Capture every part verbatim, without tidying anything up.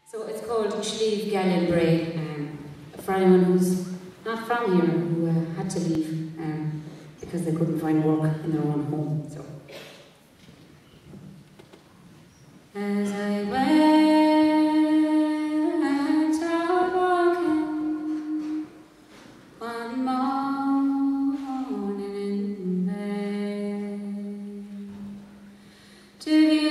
So it's called SLIABH GALLION BRAES, um, for anyone who's not from here, who uh, had to leave um, because they couldn't find work in their own home. So, as I went out walking one morning in May, to view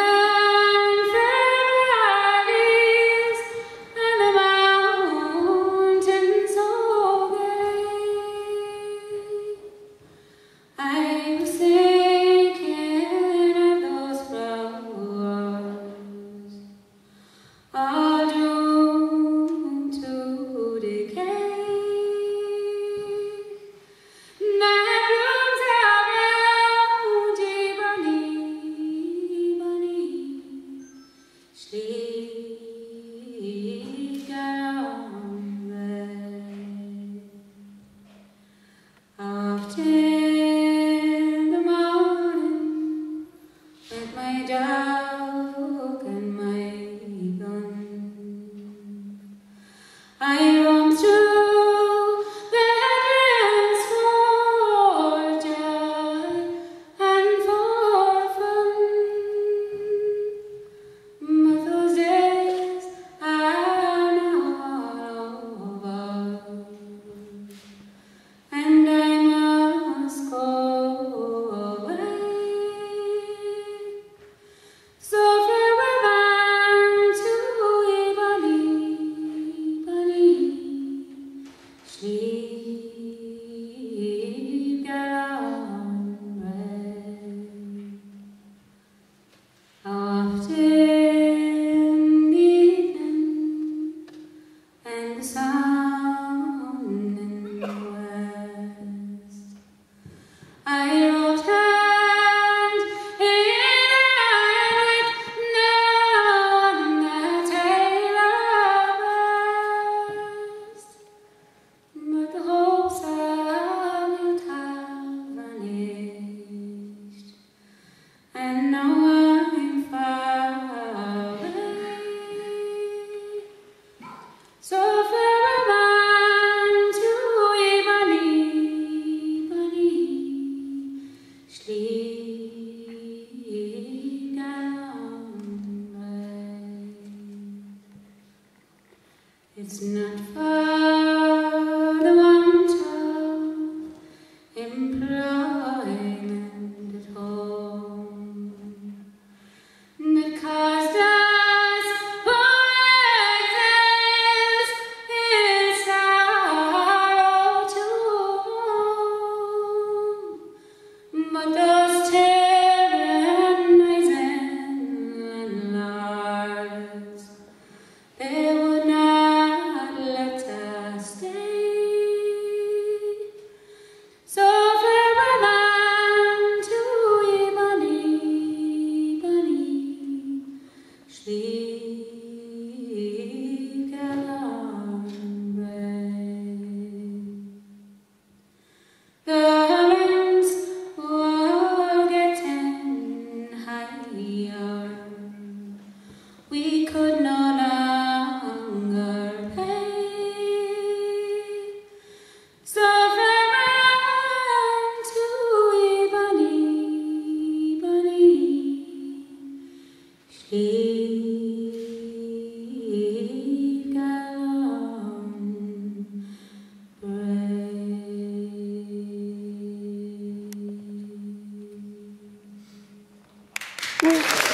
it's not for the want of employment at home that caused us poisonous in sorrow to roam, but those tyrannizing landlords, they would not we could no longer pay. So farewell to ye bonny, bonny SLIABH GALLION BRAES.